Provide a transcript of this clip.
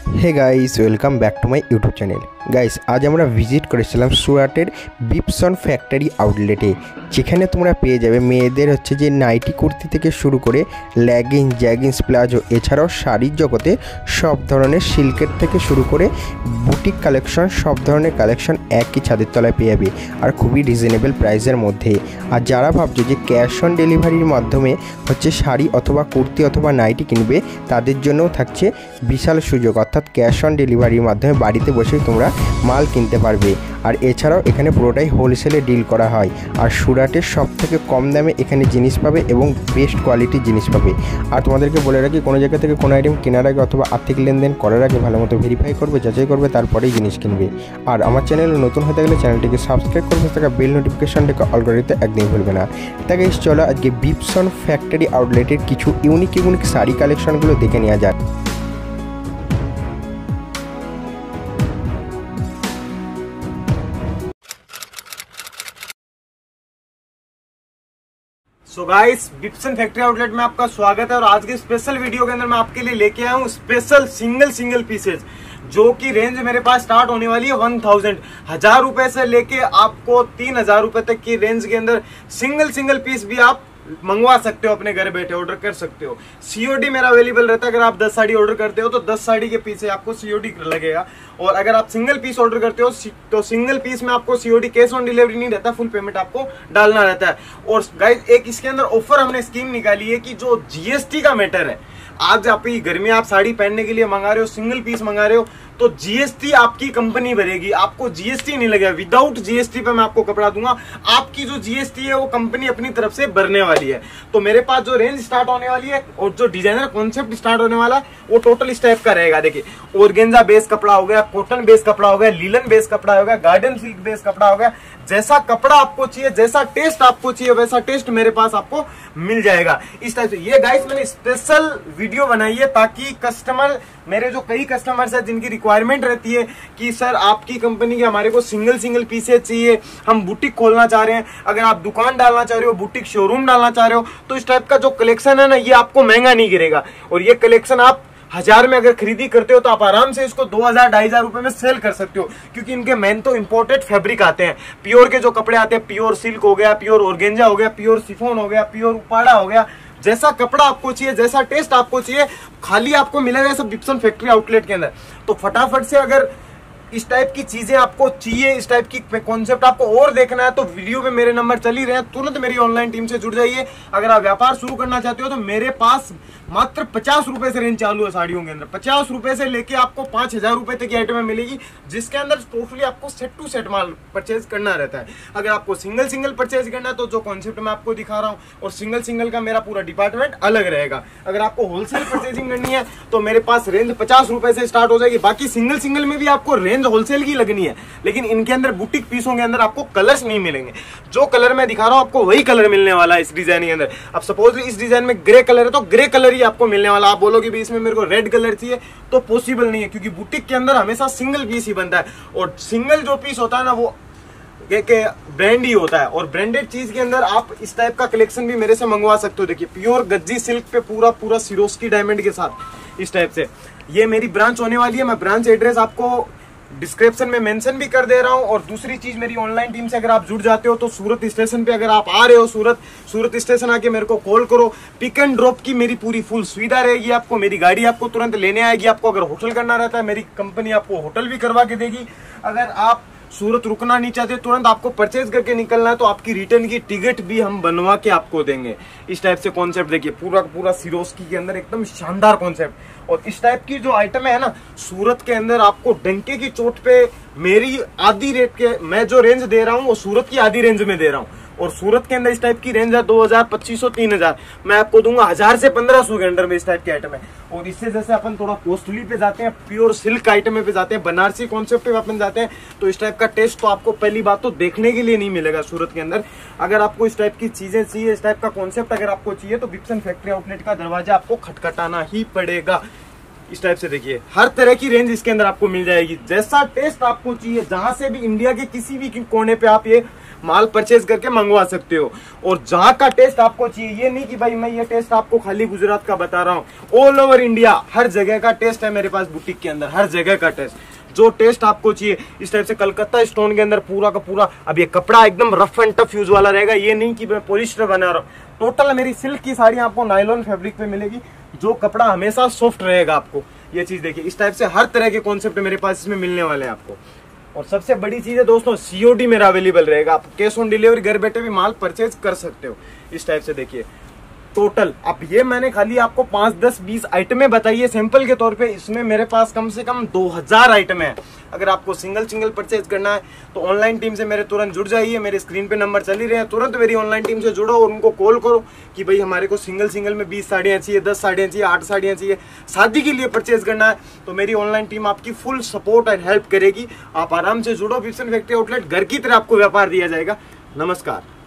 Hey guys welcome back to my YouTube channel. Guys आज আমরা visit করেছিলাম সুরাটের বিপসন factory আউটলেটে, যেখানে তোমরা পেয়ে যাবে মেয়েদের হচ্ছে যে নাইটি কুর্তি থেকে শুরু করে লেগিংস, জ্যাগিংস, প্লাজো, এছাড়াও শাড়ির জগতে সব ধরনের সিল্কের থেকে শুরু করে বুটিক কালেকশন, সব ধরনের কালেকশন একই ছাদের তলায় পেয়ে যাবে আর খুবই রিজনেবল প্রাইসের মধ্যে। আর যারা ভাবছো যে ক্যাশ অন ডেলিভারির মাধ্যমে হচ্ছে শাড়ি অথবা কুর্তি অথবা নাইটি কিনবে, তাদের জন্যও থাকছে বিশাল সুযোগ, অর্থাৎ ক্যাশ অন ডেলিভারির মাধ্যমে বাড়িতে বসেই তোমরা মাল কিনতে পারবে। আর এছাড়াও এখানে পুরোটাই হোলসেলে ডিল করা হয়। আর সুরাটের সব থেকে কম দামে এখানে জিনিস পাবে এবং বেস্ট কোয়ালিটির জিনিস পাবে। আর তোমাদেরকে বলে রাখি, কোনো জায়গা থেকে কোনো আইটেম কেনার আগে অথবা আর্থিক লেনদেন করার আগে ভালো মতো ভেরিফাই করবে, যাচাই করবে, তারপরেই জিনিস কিনবে। আর আমার চ্যানেলে নতুন হতে গেলে চ্যানেলটিকে সাবস্ক্রাইব করবে, থাকা বেল নোটিফিকেশনটাকে অল করে দিতে একদমই ভুলবে না। তাকে চলো আজকে বিপসন ফ্যাক্টরি আউটলেটের কিছু ইউনিক শাড়ি কালেকশনগুলো দেখে নেওয়া যাক। So guys, Bipson factory outlet में आपका स्वागत है। और आज के स्पेशल वीडियो के अंदर मैं आपके लिए लेके आया हूँ स्पेशल सिंगल पीसेज, जो की रेंज मेरे पास स्टार्ट होने वाली है 1000 रुपए से लेके आपको 3000 रुपए तक की रेंज के अंदर सिंगल पीस भी आप मंगवा सकते हो, अपने घर बैठे ऑर्डर कर सकते हो। सीओडी मेरा अवेलेबल रहता है। अगर आप 10 साड़ी ऑर्डर करते हो तो 10 साड़ी के पीछे आपको सीओडी लगेगा। और अगर आप सिंगल पीस ऑर्डर करते हो तो सिंगल पीस में आपको सीओडी कैश ऑन डिलीवरी नहीं रहता, फुल पेमेंट आपको डालना रहता है। और गाइस एक इसके अंदर ऑफर हमने स्कीम निकाली है कि जो जीएसटी का मैटर है, आज आप घर में आप साड़ी पहनने के लिए मंगा रहे हो, सिंगल पीस मंगा रहे हो, तो जीएसटी आपकी कंपनी भरेगी, आपको जीएसटी नहीं लगेगा। विदाउट जीएसटी पे मैं आपको कपड़ा दूंगा, आपकी जो जीएसटी है वो कंपनी अपनी तरफ से भरने वाली है। तो मेरे पास जो रेंज स्टार्ट होने वाली है और जो डिजाइनर कॉन्सेप्ट स्टार्ट होने वाला है वो टोटल इस टाइप का रहेगा। देखिए, ऑर्गेन्जा बेस कपड़ा हो गया, कॉटन बेस कपड़ा हो गया, लीलन बेस कपड़ा हो गया, गार्डन सिल्क बेस कपड़ा हो गया। जैसा कपड़ा आपको चाहिए, जैसा टेस्ट आपको चाहिए, वैसा टेस्ट मेरे पास आपको मिल जाएगा इस टाइप से। ये गाइस मैंने स्पेशल वीडियो बनाई है ताकि कस्टमर, मेरे जो कई कस्टमर्स है जिनकी रिक्वायरमेंट रहती है कि सर आपकी कंपनी के हमारे को सिंगल पीसेज चाहिए, हम बुटीक खोलना चाह रहे हैं, अगर आप दुकान डालना चाह रहे हो, बुटीक शोरूम डालना चाह रहे हो, तो इस टाइप का जो कलेक्शन है ना, ये आपको महंगा नहीं गिरेगा। और ये कलेक्शन आप 1000 में अगर खरीदी करते हो तो आप आराम से इसको 2000-2500 रुपए में सेल कर सकते हो, क्योंकि इनके मेन तो इंपोर्टेड फैब्रिक आते हैं। प्योर के जो कपड़े आते हैं, प्योर सिल्क हो गया, प्योर ऑर्गेन्जा हो गया, प्योर शिफॉन हो गया, प्योर उपाड़ा हो गया। जैसा कपड़ा आपको चाहिए, जैसा टेस्ट आपको चाहिए, खाली आपको मिलेगा सब बिप्सन फैक्ट्री आउटलेट के अंदर। तो फटाफट से अगर इस टाइप की चीजें आपको चाहिए, इस टाइप की कॉन्सेप्ट आपको और देखना है, तो वीडियो में मेरे नंबर चल ही रहे हैं, तुरंत मेरी ऑनलाइन टीम से जुड़ जाइए। अगर आप व्यापार शुरू करना चाहते हो तो मेरे पास मात्र 50 रुपए से रेंज चालू है साड़ियों के अंदर। 50 रुपए से लेके आपको 5000 रुपए तक की आइटमें मिलेगी, जिसके अंदर टोटली आपको सेट टू सेट माल परचेज करना रहता है। अगर आपको सिंगल परचेज करना है तो जो कॉन्सेप्ट मैं आपको दिखा रहा हूँ, और सिंगल का मेरा पूरा डिपार्टमेंट अलग रहेगा। अगर आपको होलसेल परचेजिंग करनी है तो मेरे पास रेंज 50 रुपए से स्टार्ट हो जाएगी। बाकी सिंगल में भी आपको रेंज होलसेल की लगनी है, लेकिन इनके अंदर बुटीक पीसों के अंदर आपको कलर्स नहीं मिलेंगे। जो कलर मैं दिखा रहा हूँ आपको वही कलर मिलने वाला है इस डिजाइन के अंदर। अब सपोज इस डिजाइन में ग्रे कलर है तो ग्रे कलर ही आपको मिलने वाला। आप बोलोगे भी इसमें मेरे को रेड कलर चाहिए, तो पॉसिबल नहीं है, क्योंकि बुटीक के अंदर हमेशा सिंगल पीस ही बनता है। और सिंगल जो पीस होता है ना, वो ब्रांड ही होता है। और ब्रांडेड चीज के अंदर आप इस टाइप का कलेक्शन भी मेरे से मंगवा सकते हो। देखिए, प्योर गज्जी सिल्क पे पूरा सिरोस्की डायमंड के साथ इस टाइप से ये मेरी ब्रांच होने वाली है। मैं ब्रांच एड्रेस आपको डिस्क्रिप्शन में मेंशन भी कर दे रहा हूं। और दूसरी चीज, मेरी ऑनलाइन टीम से अगर आप जुड़ जाते हो तो सूरत स्टेशन पे अगर आप आ रहे हो, सूरत स्टेशन आके मेरे को कॉल करो। पिक एंड ड्रॉप की मेरी पूरी फुल सुविधा रहेगी आपको। मेरी गाड़ी आपको तुरंत लेने आएगी। आपको अगर होटल करना रहता है, मेरी कंपनी आपको होटल भी करवा के देगी। अगर आप सूरत रुकना नहीं चाहते, तुरंत आपको परचेज करके निकलना है, तो आपकी रिटर्न की टिकट भी हम बनवा के आपको देंगे। इस टाइप से कॉन्सेप्ट देखिए, पूरा सिरोस्की के अंदर एकदम शानदार कॉन्सेप्ट। और इस टाइप की जो आइटम है ना, सूरत के अंदर आपको डंके की चोट पे मेरी आधी रेट के, मैं जो रेंज दे रहा हूँ वो सूरत की आधी रेंज में दे रहा हूँ। और सूरत के अंदर इस टाइप की रेंज है 2000, 2500, 3000। मैं आपको दूंगा 1000 से 1500 के अंडर में इस टाइप की आइटम है। और इससे जैसे अपन थोड़ा कॉस्टली पे जाते हैं, प्योर सिल्क आइटम पे जाते हैं, बनारसी कॉन्सेप्ट पे अपन जाते हैं, तो इस टाइप का टेस्ट तो आपको पहली बात तो देखने के लिए नहीं मिलेगा सूरत के अंदर। अगर आपको इस टाइप की चीजें चाहिए, इस टाइप का कॉन्सेप्ट अगर आपको चाहिए, तो बिप्सन फैक्ट्री आउटलेट का दरवाजा आपको खटखटाना ही पड़ेगा। इस टाइप से देखिए, हर तरह की रेंज इसके अंदर आपको मिल जाएगी। जैसा टेस्ट आपको चाहिए, जहां से भी इंडिया के किसी भी कोने पे आप ये माल परचेज करके मंगवा सकते हो। और जहां का टेस्ट आपको चाहिए, ये नहीं कि भाई मैं ये टेस्ट आपको खाली गुजरात का बता रहा हूँ, ऑल ओवर इंडिया हर जगह का टेस्ट है मेरे पास बुटीक के अंदर, हर जगह का टेस्ट। जो टेस्ट आपको चाहिए इस टाइप से कलकत्ता स्टोन के अंदर पूरा का पूरा। अब ये कपड़ा एकदम रफ एंड टफ यूज वाला रहेगा, ये नहीं कि मैं पॉलिस्टर बना रहा हूँ। टोटल मेरी सिल्क की साड़ी आपको नायलॉन फैब्रिक पे मिलेगी, जो कपड़ा हमेशा सॉफ्ट रहेगा आपको। ये चीज देखिए, इस टाइप से हर तरह के कॉन्सेप्ट मेरे पास इसमें मिलने वाले हैं आपको। और सबसे बड़ी चीज है दोस्तों, सीओडी मेरा अवेलेबल रहेगा, आप कैश ऑन डिलीवरी घर बैठे भी माल परचेज कर सकते हो। इस टाइप से देखिए टोटल, अब ये मैंने खाली आपको 5, 10, 20 आइटमें बताई है सैंपल के तौर पे, इसमें मेरे पास कम से कम 2000 आइटम है। अगर आपको सिंगल परचेज करना है तो ऑनलाइन टीम से मेरे तुरंत जुड़ जाइए, मेरे स्क्रीन पे नंबर चल ही रहे हैं, तुरंत मेरी ऑनलाइन टीम से जुड़ो और उनको कॉल करो कि भाई हमारे को सिंगल में 20 साड़ियाँ चाहिए, 10 साड़ियाँ चाहिए, 8 साड़ियाँ चाहिए, शादी के लिए परचेज करना है तो मेरी ऑनलाइन टीम आपकी फुल सपोर्ट एंड हेल्प करेगी। आप आराम से जुड़ो, विप्सन फैक्ट्री आउटलेट घर की तरह आपको व्यापार दिया जाएगा। नमस्कार।